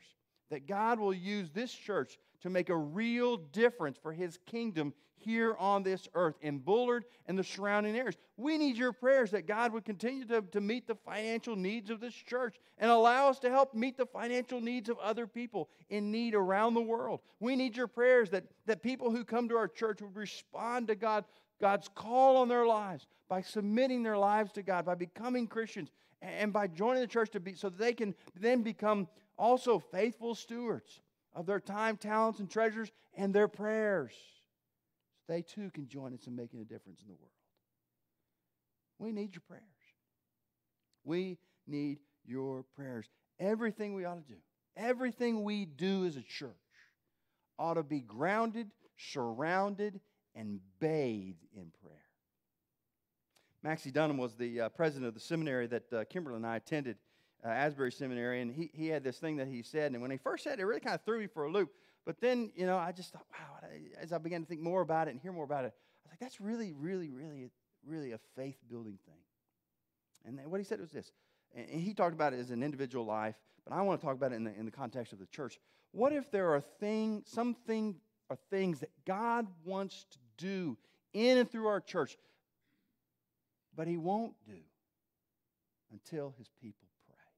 that God will use this church to make a real difference for His kingdom here on this earth, in Bullard and the surrounding areas. We need your prayers that God would continue to, to meet the financial needs of this church and allow us to help meet the financial needs of other people in need around the world. We need your prayers that, that people who come to our church would respond to God, God's call on their lives by submitting their lives to God, by becoming Christians, and by joining the church to be so that they can then become also faithful stewards of their time, talents, and treasures, and their prayers. So they too can join us in making a difference in the world. We need your prayers. We need your prayers. Everything we ought to do, everything we do as a church ought to be grounded, surrounded, and bathed in prayer. Maxie Dunham was the uh, president of the seminary that uh, Kimberly and I attended, uh, Asbury Seminary, and he, he had this thing that he said, and when he first said it, it really kind of threw me for a loop. But then, you know, I just thought, wow, as I began to think more about it and hear more about it, I was like, that's really, really, really, really a faith-building thing. And then what he said was this, and he talked about it as an individual life, but I want to talk about it in the, in the context of the church. What if there are things, some thing, are things that God wants to do in and through our church, but He won't do until His people pray?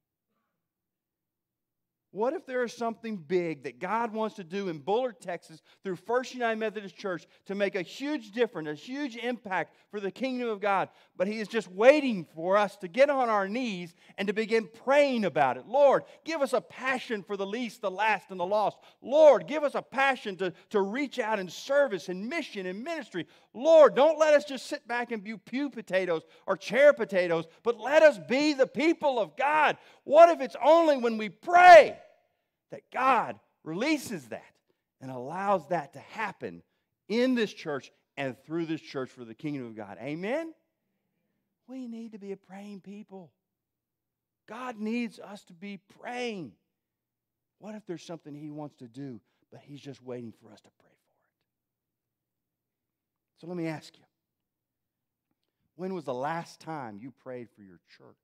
What if there is something big that God wants to do in Bullard, Texas, through First United Methodist Church to make a huge difference, a huge impact for the kingdom of God, but He is just waiting for us to get on our knees and to begin praying about it? Lord, give us a passion for the least, the last, and the lost. Lord, give us a passion to, to reach out in service and mission and ministry. Lord, don't let us just sit back and be pew potatoes or chair potatoes, but let us be the people of God. What if it's only when we pray that God releases that and allows that to happen in this church and through this church for the kingdom of God? Amen? We need to be a praying people. God needs us to be praying. What if there's something He wants to do, but He's just waiting for us to pray for it? So let me ask you, when was the last time you prayed for your church?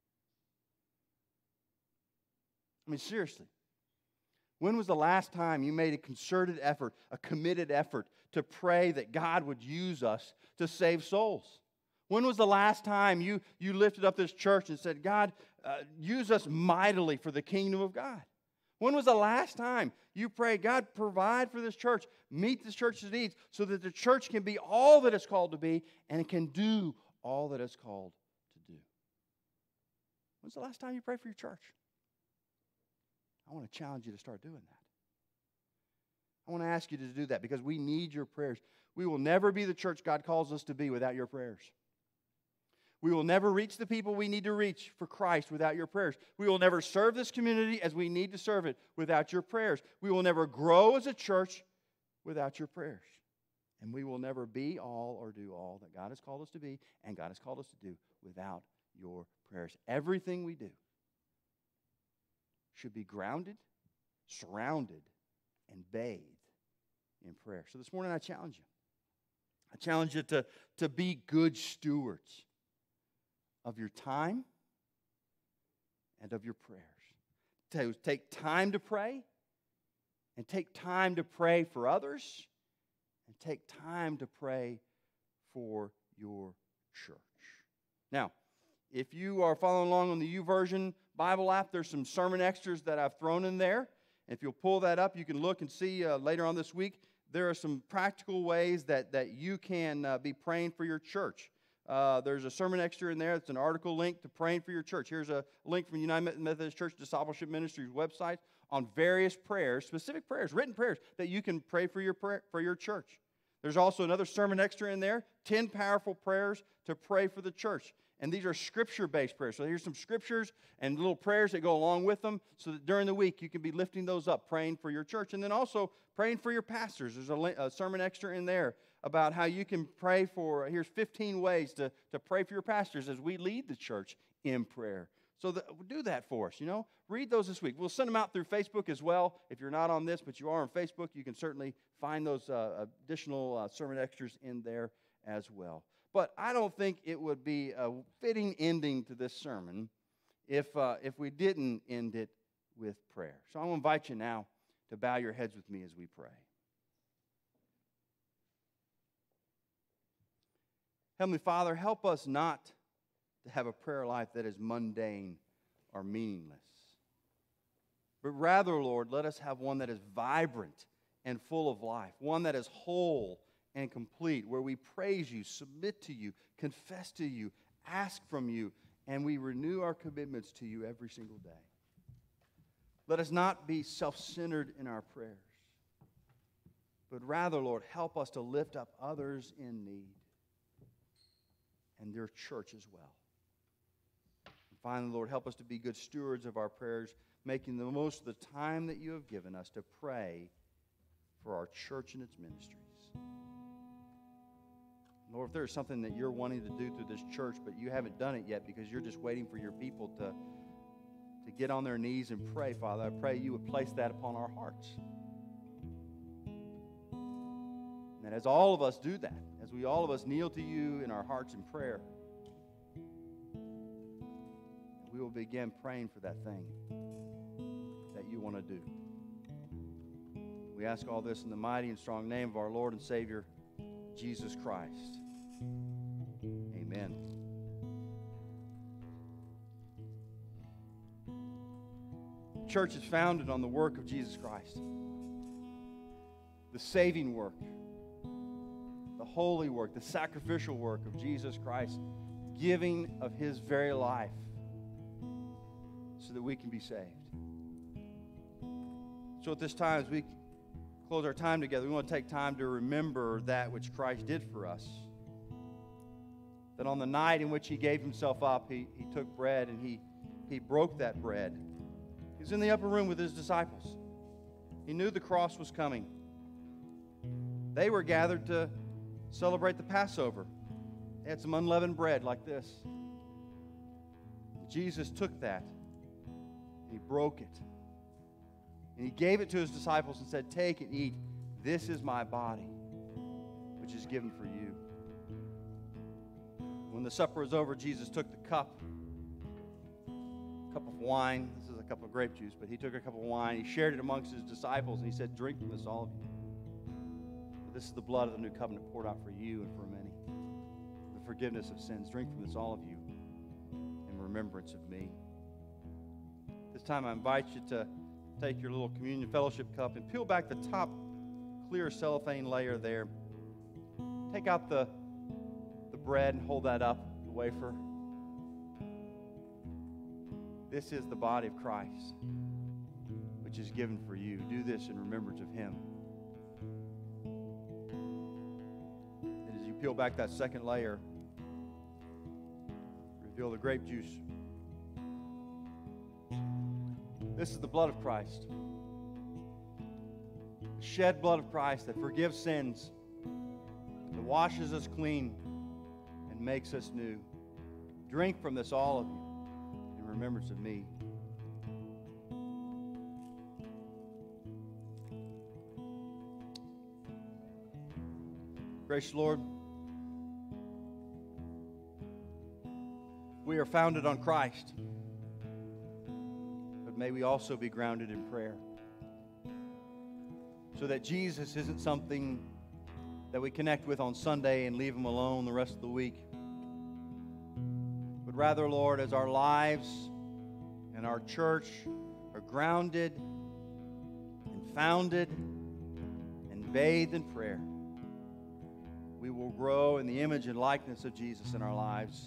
I mean, seriously. When was the last time you made a concerted effort, a committed effort to pray that God would use us to save souls? When was the last time you, you lifted up this church and said, God, uh, use us mightily for the kingdom of God? When was the last time you prayed, God, provide for this church, meet this church's needs so that the church can be all that it's called to be and it can do all that it's called to do? When's the last time you prayed for your church? I want to challenge you to start doing that. I want to ask you to do that because we need your prayers. We will never be the church God calls us to be without your prayers. We will never reach the people we need to reach for Christ without your prayers. We will never serve this community as we need to serve it without your prayers. We will never grow as a church without your prayers. And we will never be all or do all that God has called us to be and God has called us to do without your prayers. Everything we do should be grounded, surrounded, and bathed in prayer. So this morning I challenge you. I challenge you to, to be good stewards of your time and of your prayers. To take time to pray, and take time to pray for others, and take time to pray for your church. Now, if you are following along on the YouVersion Bible app, there's some sermon extras that I've thrown in there. If you'll pull that up, you can look and see uh, later on this week, there are some practical ways that, that you can uh, be praying for your church. Uh, there's a sermon extra in there. It's an article link to praying for your church. Here's a link from United Methodist Church Discipleship Ministries website on various prayers, specific prayers, written prayers that you can pray for your prayer, for your church. There's also another sermon extra in there, ten powerful prayers to pray for the church. And these are scripture-based prayers. So here's some scriptures and little prayers that go along with them so that during the week you can be lifting those up, praying for your church. And then also praying for your pastors. There's a, a sermon extra in there about how you can pray for, here's fifteen ways to, to pray for your pastors as we lead the church in prayer. So the, do that for us, you know. Read those this week. We'll send them out through Facebook as well. If you're not on this, but you are on Facebook, you can certainly find those uh, additional uh, sermon extras in there as well. But I don't think it would be a fitting ending to this sermon if uh, if we didn't end it with prayer. So I want to invite you now to bow your heads with me as we pray. Heavenly Father, help us not to have a prayer life that is mundane or meaningless. But rather, Lord, let us have one that is vibrant and full of life, one that is whole and complete, where we praise you, submit to you, confess to you, ask from you, and we renew our commitments to you every single day. Let us not be self-centered in our prayers, but rather, Lord, help us to lift up others in need and their church as well. And finally, Lord, help us to be good stewards of our prayers, making the most of the time that you have given us to pray for our church and its ministries. Lord, if there's something that you're wanting to do through this church, but you haven't done it yet because you're just waiting for your people to, to get on their knees and pray, Father, I pray you would place that upon our hearts. And as all of us do that, as we all of us kneel to you in our hearts in prayer, we will begin praying for that thing that you want to do. We ask all this in the mighty and strong name of our Lord and Savior, Jesus Christ. Amen. The church is founded on the work of Jesus Christ, the saving work, the holy work, the sacrificial work of Jesus Christ, giving of his very life so that we can be saved. So at this time, as we close our time together, we want to take time to remember that which Christ did for us. That on the night in which he gave himself up, he, he took bread and he, he broke that bread. He was in the upper room with his disciples. He knew the cross was coming. They were gathered to celebrate the Passover. They had some unleavened bread like this. Jesus took that and he broke it. And he gave it to his disciples and said, "Take and eat. This is my body, which is given for you." When the supper was over, Jesus took the cup, a cup of wine. This is a cup of grape juice, but he took a cup of wine. He shared it amongst his disciples, and he said, "Drink from this, all of you. For this is the blood of the new covenant poured out for you and for many. The forgiveness of sins. Drink from this, all of you, in remembrance of me." This time I invite you to take your little communion fellowship cup and peel back the top clear cellophane layer there. Take out the, the bread and hold that up, the wafer. This is the body of Christ, which is given for you. Do this in remembrance of him. And as you peel back that second layer, reveal the grape juice. This is the blood of Christ. The shed blood of Christ that forgives sins, that washes us clean, and makes us new. Drink from this, all of you, in remembrance of me. Gracious Lord, we are founded on Christ. May we also be grounded in prayer, so that Jesus isn't something that we connect with on Sunday and leave him alone the rest of the week. But rather, Lord, as our lives and our church are grounded and founded and bathed in prayer, we will grow in the image and likeness of Jesus in our lives.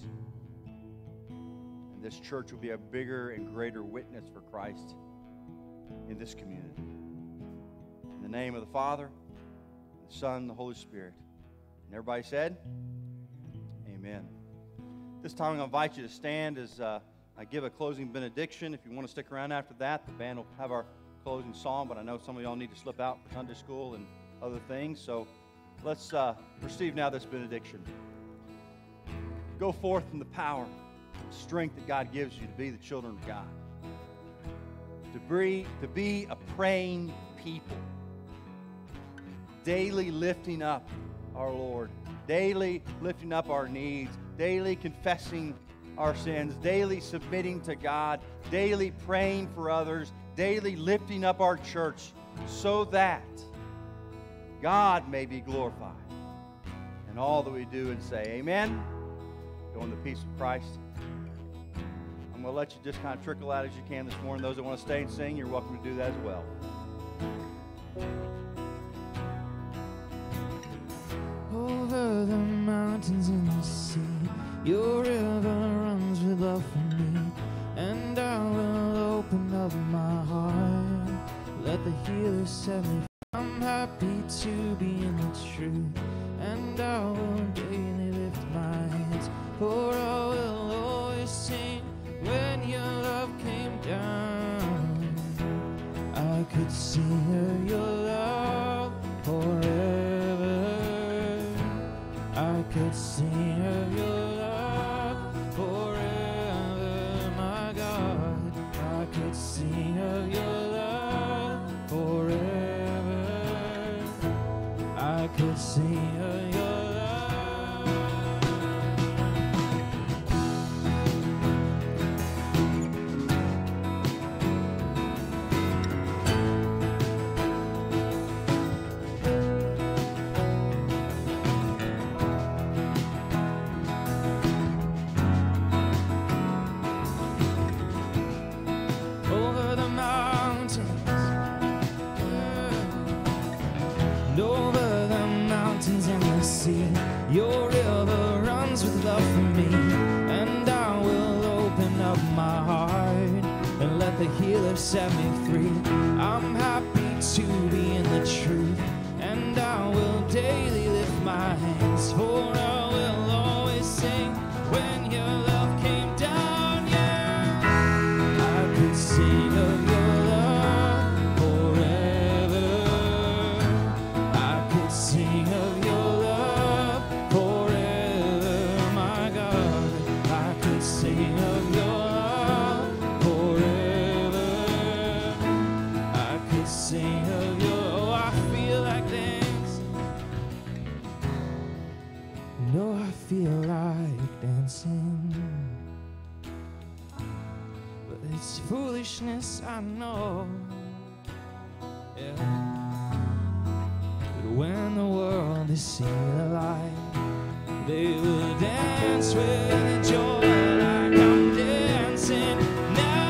This church will be a bigger and greater witness for Christ in this community. In the name of the Father, the Son, the Holy Spirit. And everybody said, amen. This time I'm going to invite you to stand as uh, I give a closing benediction. If you want to stick around after that, the band will have our closing song, but I know some of y'all need to slip out for Sunday school and other things. So let's uh, receive now this benediction. Go forth in the power, strength that God gives you to be the children of God, to be, to be a praying people, daily lifting up our Lord, daily lifting up our needs, daily confessing our sins, daily submitting to God, daily praying for others, daily lifting up our church so that God may be glorified in all that we do and say. Amen. Go in the peace of Christ. I'm going to let you just kind of trickle out as you can this morning. Those that want to stay and sing, you're welcome to do that as well. Over the mountains and the sea, your river runs with love for me, and I will open up my heart, let the healer set me free. I'm happy to be in the truth, and I will daily lift my hands, for I will always sing when your love came down. I could sing of your love forever. I could sing of your love forever, my God. I could sing of your love forever. I could sing of your love. Over the mountains, and over the mountains and the sea, your river runs with love for me, and I will open up my heart and let the healer set me free. I'm happy to be in the truth, and I will daily lift my hands, for I will always sing when your love came down. Yeah, I could sing of your love forever. I could sing of your love forever, my God. I could sing of your love forever. I could sing of your, oh, I feel like dancing. No, I feel like dancing, but it's foolishness, I know. Yeah. But when the world is seen the light, they will dance with joy like I'm dancing now.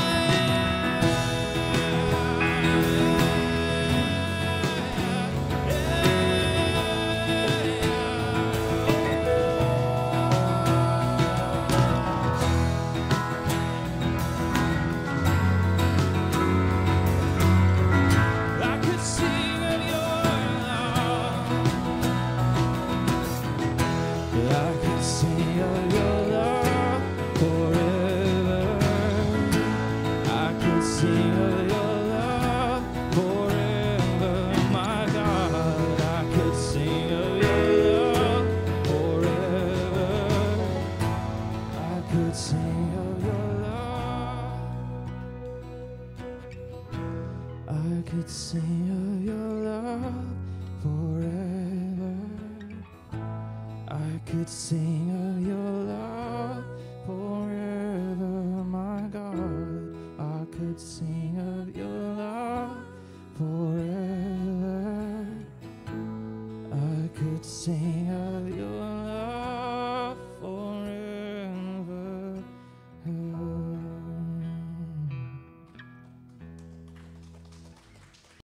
I could sing of your love. I could sing of your love forever. I could sing of your love forever, my God. I could sing of your love forever. I could sing of your love. I could sing of your love forever. I could sing of your love forever, my God. I could sing of your love forever. I could sing of your